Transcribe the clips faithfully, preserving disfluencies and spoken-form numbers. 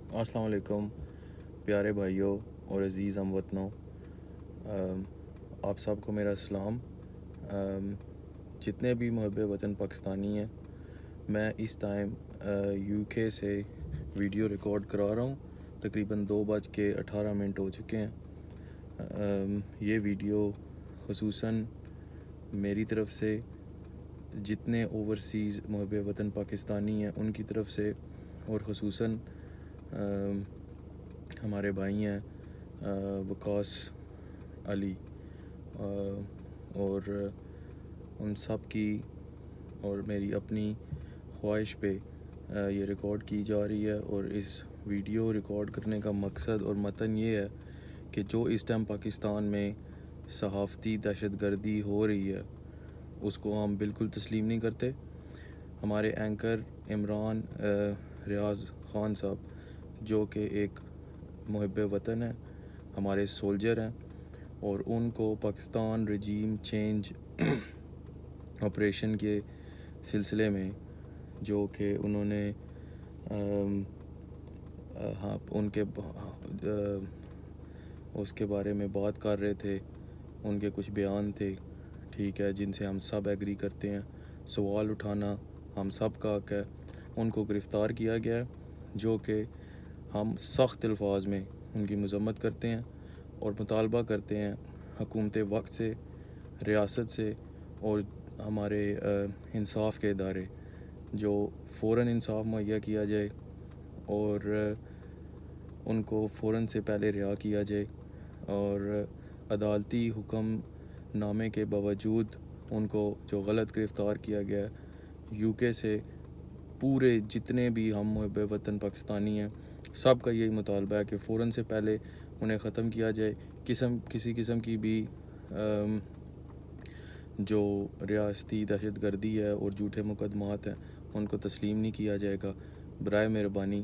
अस्सलाम वालेकुम प्यारे भाइयों और अज़ीज़ हम वतनों, आप सबको मेरा सलाम। जितने भी मुहब्बे वतन पाकिस्तानी हैं, मैं इस टाइम यूके से वीडियो रिकॉर्ड करा रहा हूँ। तकरीबन दो बज के अठारह मिनट हो चुके हैं। ये वीडियो ख़ुसूसन मेरी तरफ़ से जितने ओवरसीज़ मुहब्बे वतन पाकिस्तानी हैं उनकी तरफ़ से, और ख़ुसूसन हमारे भाई हैं वकास अली, और उन सब की और मेरी अपनी ख्वाहिश पे ये रिकॉर्ड की जा रही है। और इस वीडियो रिकॉर्ड करने का मकसद और मतन ये है कि जो इस टाइम पाकिस्तान में सहाफ़ती दहशतगर्दी हो रही है उसको हम बिल्कुल तस्लीम नहीं करते। हमारे एंकर इमरान रियाज़ ख़ान साहब, जो कि एक मुहब्बे वतन है, हमारे सोल्जर हैं, और उनको पाकिस्तान रजीम चेंज ऑपरेशन के सिलसिले में जो कि उन्होंने हाँ उनके आ, उसके बारे में बात कर रहे थे, उनके कुछ बयान थे, ठीक है, जिनसे हम सब एग्री करते हैं। सवाल उठाना हम सब का हक़ है। उनको गिरफ़्तार किया गया है, जो कि हम सख्त अल्फाज में उनकी मज़म्मत करते हैं और मुतालबा करते हैं हुकूमत वक्त से, रियासत से और हमारे इंसाफ के इदारे जो फ़ौरन इंसाफ मुहैया किया जाए और उनको फ़ौरन से पहले रिहा किया जाए। और अदालती हुक्म नामे के बावजूद उनको जो गलत गिरफ़्तार किया गया है यूके से, पूरे जितने भी हम मुहब्बे वतन पाकिस्तानी हैं सब का यही मुतालबा है कि फ़ौरन से पहले उन्हें ख़त्म किया जाए। किस्म किसी किस्म की भी आम, जो रियासती दहशतगर्दी है और झूठे मुकदमात हैं उनको तस्लीम नहीं किया जाएगा। बराए मेहरबानी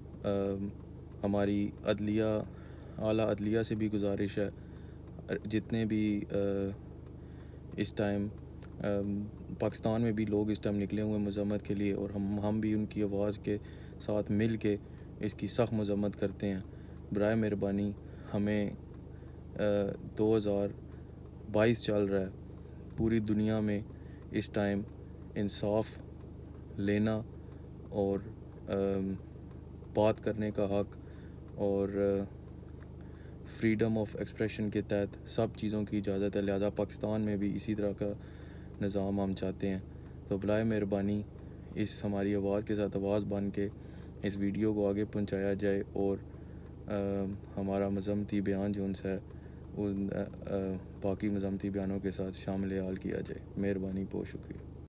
हमारी अदलिया आला अदलिया से भी गुजारिश है, जितने भी आ, इस टाइम पाकिस्तान में भी लोग इस टाइम निकले हुए मज़म्मत के लिए, और हम हम भी उनकी आवाज़ के साथ मिल के इसकी सख्त मज़म्मत करते हैं। बराए मेहरबानी हमें दो हज़ार बाईस चल रहा है, पूरी दुनिया में इस टाइम इंसाफ लेना और आ, बात करने का हक़ और फ्रीडम ऑफ एक्सप्रेशन के तहत सब चीज़ों की इजाज़त है। लिहाजा पाकिस्तान में भी इसी तरह का निज़ाम हम चाहते हैं। तो बराए मेहरबानी इस हमारी आवाज़ के साथ आवाज़ बन के इस वीडियो को आगे पहुंचाया जाए और आ, हमारा मज़म्मती बयान जो उनसे है उन आ, आ, बाकी मज़म्मती बयानों के साथ शामिल हाल किया जाए। मेहरबानी, बहुत शुक्रिया।